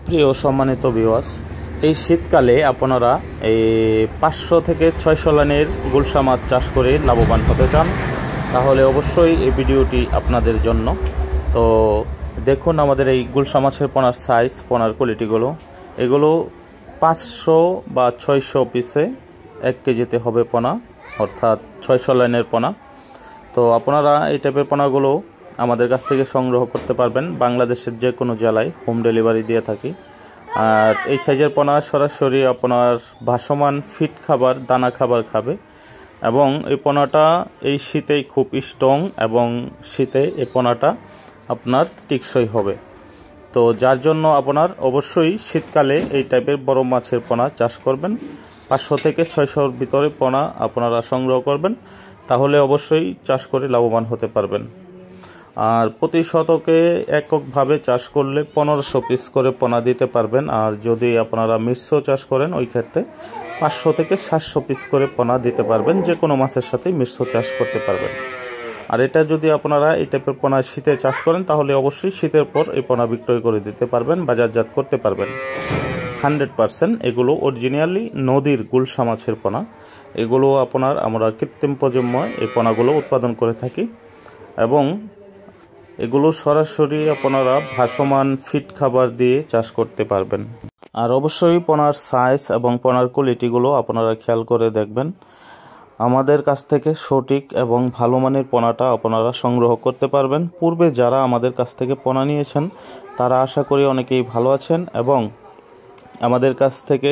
প্রিয় সম্মানিত ভিউয়ার্স, এই শীতকালে আপনারা এই 500 থেকে 600 লাইনের গুলশা মাছ চাষ করে লাভবান হতে চান, তাহলে অবশ্যই এই ভিডিওটি আপনাদের জন্য। তো দেখুন আমাদের এই গুলশা মাছের পোনার সাইজ, পোনার কোয়ালিটিগুলো। এগুলো 500 বা 600 পিসে 1 কেজিতে হবে পোনা, অর্থাৎ 600 লাইনের পোনা। তো আপনারা এই টাইপের পোনাগুলো আমাদের কাছ থেকে সংগ্রহ করতে পারবেন। বাংলাদেশের যে কোনো জেলায় হোম ডেলিভারি দিয়ে থাকি। আর এই সাইজের পোনা সরাসরি আপনার ভাসমান ফিট খাবার, দানা খাবার খাবে, এবং এই পোনাটা এই শীতেই খুব স্ট্রং, এবং শীতে এই পোনাটা আপনার টিকসই হবে। তো যার জন্য আপনার অবশ্যই শীতকালে এই টাইপের বড় মাছের পোনা চাষ করবেন। 500 থেকে 600-র ভিতরে পোনা আপনারা সংগ্রহ করবেন, তাহলে অবশ্যই চাষ করে লাভবান হতে পারবেন। আর প্রতি শতকে এককভাবে চাষ করলে 1500 পিস করে পোনা দিতে পারবেন। আর যদি আপনারা মিশ্র চাষ করেন, ওই ক্ষেত্রে 500 থেকে 700 পিস করে পোনা দিতে পারবেন। যে কোনো মাছের সাথে মিশ্র চাষ করতে পারবেন। আর এটা যদি আপনারা এই টাইপের পোনা শীতে চাষ করেন, তাহলে অবশ্যই শীতের পর এই পোনা বিক্রয় করে দিতে পারবেন, বাজারজাত করতে পারবেন। 100% এগুলো অরিজিনালি নদীর গুলশা মাছের পোনা। এগুলো আমরা কৃত্রিম প্রজন্ময় এই পোনাগুলো উৎপাদন করে থাকি, এবং এগুলো সরাসরি আপনারা ভাসমান ফিট খাবার দিয়ে চাষ করতে পারবেন। আর অবশ্যই পোনার সাইজ এবং পোনার কোয়ালিটিগুলো আপনারা খেয়াল করে দেখবেন। আমাদের কাছ থেকে সঠিক এবং ভালো মানের পোনাটা আপনারা সংগ্রহ করতে পারবেন। পূর্বে যারা আমাদের কাছ থেকে পোনা নিয়েছেন, তারা আশা করি অনেকেই ভালো আছেন, এবং আমাদের কাছ থেকে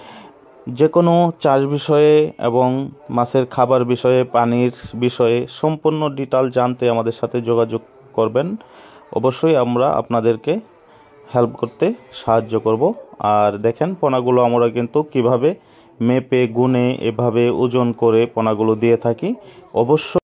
যে কোনো চাষ বিষয়ে এবং মাছের খাবার বিষয়ে, পানির বিষয়ে সম্পূর্ণ ডিটেইল জানতে আমাদের সাথে যোগাযোগ করবেন। অবশ্যই আমরা আপনাদেরকে হেল্প করতে সাহায্য করব। আর দেখেন পোনাগুলো আমরা কিন্তু কিভাবে মেপে গুনে এভাবে ওজন করে পোনাগুলো দিয়ে থাকি। অবশ্যই